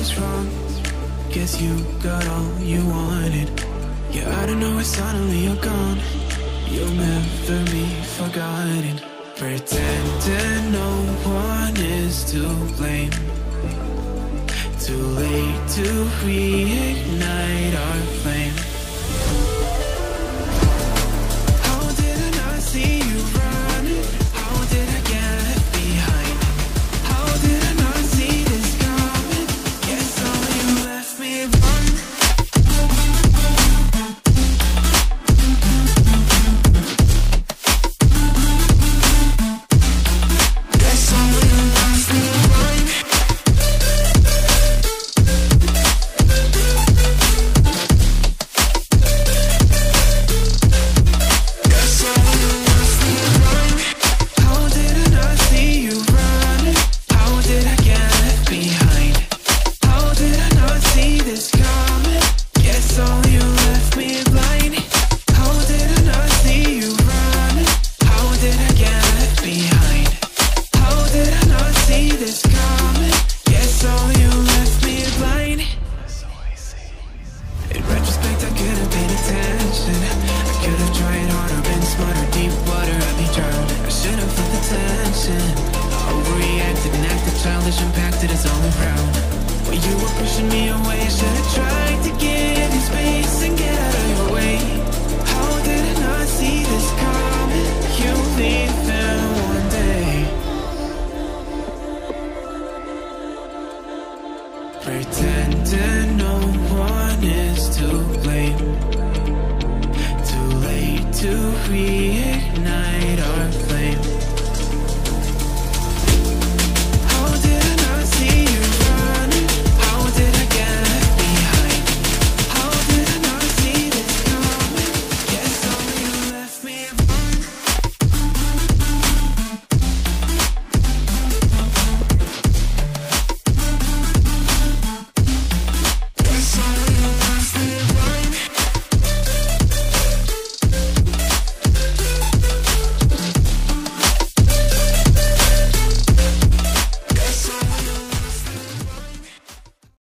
was wrong. Guess you got all you wanted. Yeah, out of nowhere suddenly you're gone. You'll never be forgotten. Pretending no one is to blame. Too late to reignite our flame. How did I not see you running? How did I get left behind? How did I not see this coming? Guess all you left me run. Guess all you left me run. Impacted his own crown. When you were pushing me away, I should have tried to give you space and get out of your way. How did I not see this coming? You leaving one day. Pretending no one is to blame. Too late to read.